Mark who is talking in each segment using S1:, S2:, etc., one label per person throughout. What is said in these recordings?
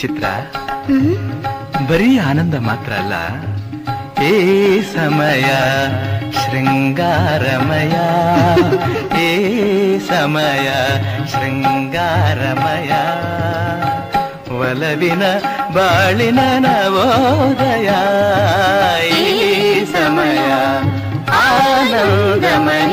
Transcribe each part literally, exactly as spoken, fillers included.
S1: ಚಿತ್ರ ಬರೀ ಆನಂದ ಮಾತ್ರ ಅಲ್ಲ, ಏ ಸಮಯ ಶೃಂಗಾರಮಯ, ಏ ಸಮಯ ಶೃಂಗಾರಮಯ, ಒಲವಿನ ಬಾಳಿನ ನವೋದಯ, ಈ ಸಮಯ ಆನಂದಮಯ.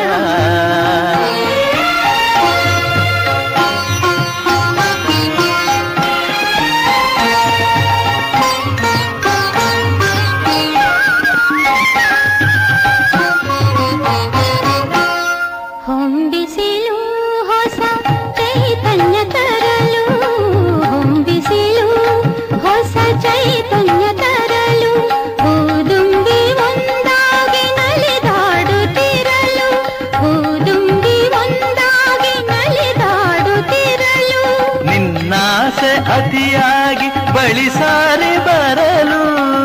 S2: ಹೊಂಬಿಸಿಲು ಹೊಸ ಚೈತನ್ಯ ತರಲು, ಹೊಂಬಿಸಿಲು ಹೊಸ ಚೈತನ್ಯ ತರಲು, ಹೂದುಂಬಿ ಒಂದಾಗಿ ನಲಿದಾಡುತ್ತಿರಲು, ಹೂದುಂಬಿ ಒಂದಾಗಿ ನಲಿದಾಡುತ್ತಿರಲು,
S1: ನಿನ್ನಾಸೆ ಅತಿಯಾಗಿ ಬಳಿ ಸಾರಿ ಬರಲು,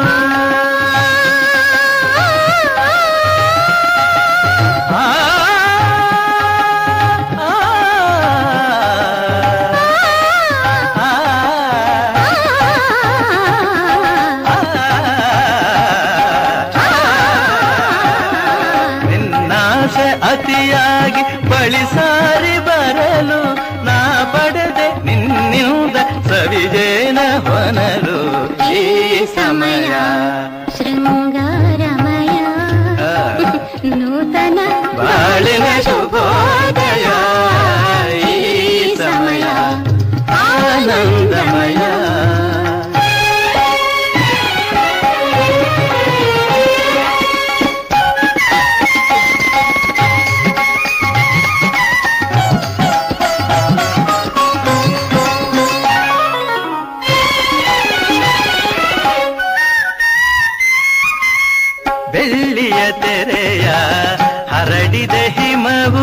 S1: ಅತಿಯಾಗಿ ಬಳಿ ಸಾರಿ ಬರಲು, ನಾ ಪಡೆದೆ ನಿನ್ನಿಂದ ಸವಿಜೇನ ಹೊನಲು, ಈ ಸಮಯ
S2: ಶೃಂಗಾರಮಯ, ನೂತನ
S1: ಬಾಳಿನ ಶುಭೋದಯ, ಈ ಸಮಯ ಆನಂದಮಯ. ಬೆಳ್ಳಿಯ ತೆರೆಯ ಹರಡಿದ ಹಿಮವು,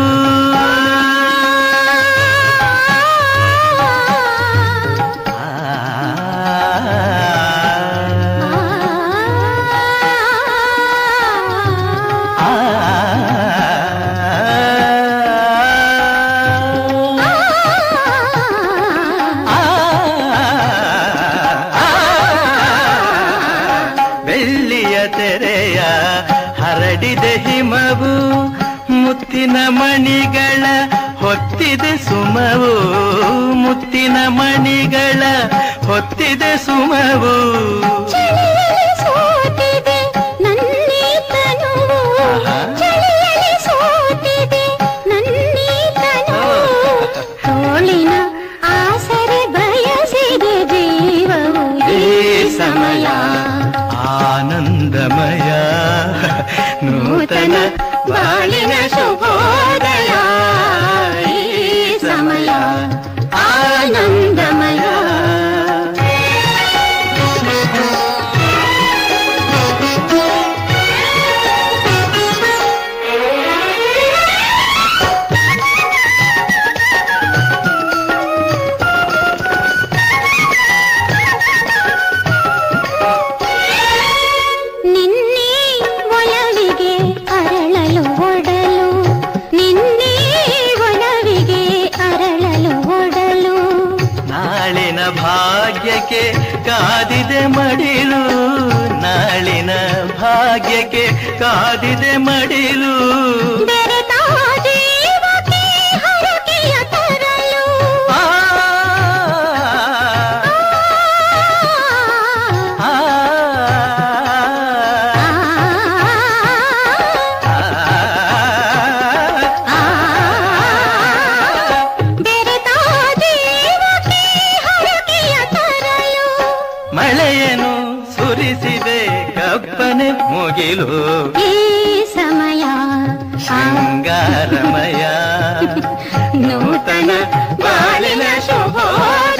S1: ಬೆಳ್ಳಿಯ ತೆರೆಯ ಹರಡಿದೆ ಹಿಮವು, ಮುತ್ತಿನ ಮಣಿಗಳ ಹೊತ್ತಿದೆ ಸುಮವು, ಮುತ್ತಿನ ಮಣಿಗಳ ಹೊತ್ತಿದೆ ಸುಮವು,
S2: ಚಳಿಯಲ್ಲಿ ಸೋತಿದೆ ನನ್ನೀ ತನುವು, ಚಳಿಯಲ್ಲಿ ಸೋತಿದೆ ನನ್ನೀ ತನುವು, ತೋಳಿನ ಆಸರೆ ಬಯಸಿದೆ ಜೀವವು, ಈ ಸಮಯ
S1: ಆನಂದಮಯ, ನೂತನ ಬಾಳಿನ ಶುಭೋದಯ, ಈ ಸಮಯ ಆನಂದಮಯ. ಭಾಗ್ಯಕ್ಕೆ ಕಾದಿದೆ ಮಡಿಲು, ನಾಳಿನ ಭಾಗ್ಯಕ್ಕೆ ಕಾದಿದೆ ಮಡಿಲು,
S2: ಬೆರೆತಾ ಜೀವಕ್ಕೆ ಹರಕೆಯ ತರಲು,
S1: ಆ ಆ ಮಳೆಯನ್ನು ಸುರಿಸಿದೆ ಕಪ್ಪನೆ ಮುಗಿಲು,
S2: ಈ ಸಮಯ
S1: ಶೃಂಗಾರಮಯ, ನೂತನ ಬಾಳಿನ ಶುಭೋದಯ.